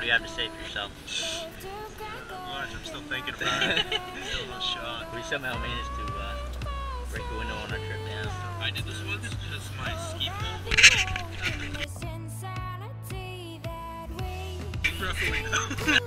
you have to say for yourself? I'm still thinking about it. Still no shot. We somehow managed to break the window on our trip down. I did this one just my ski pole. Roughly though.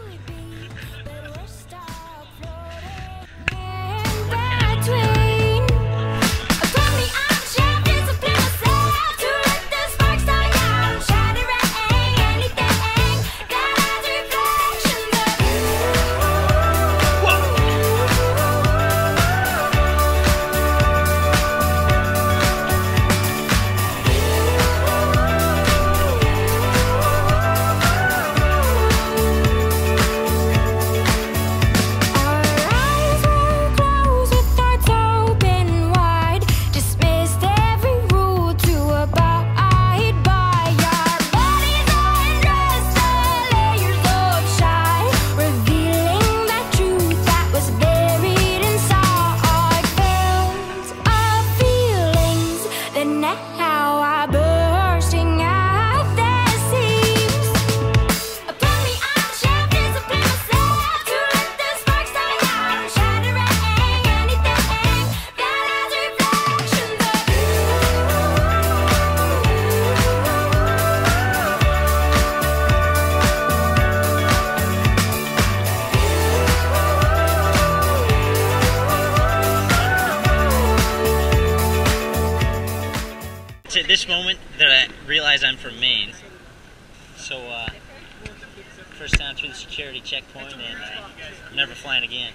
It's at this moment that I realize I'm from Maine. So, first time through the security checkpoint, and I'm never flying again.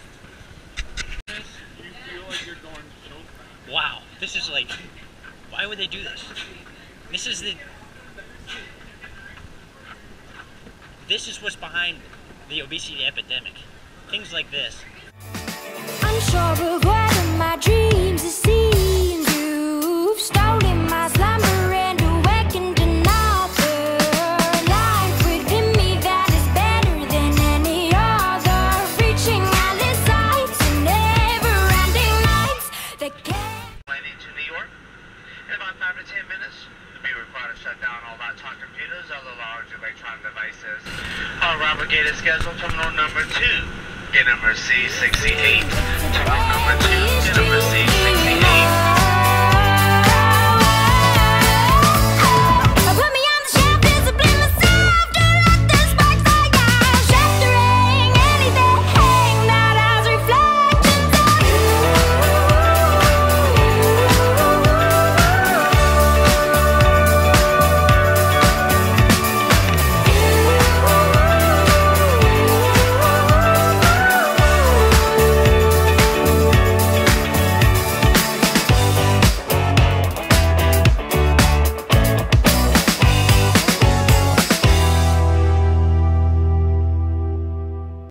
Wow, this is like, why would they do this? This is what's behind the obesity epidemic. Things like this. I'm sure of whether my dreams are seen. You've stolen my slumber and awakened another life within me that is better than any other. Reaching endless heights and never-ending nights that can't. Landing to New York. In about 5 to 10 minutes, the be required to shut down all laptop computers, other large electronic devices. Robert Gate is scheduled terminal number 2. Gate number C68. Terminal number 2, gate number C68.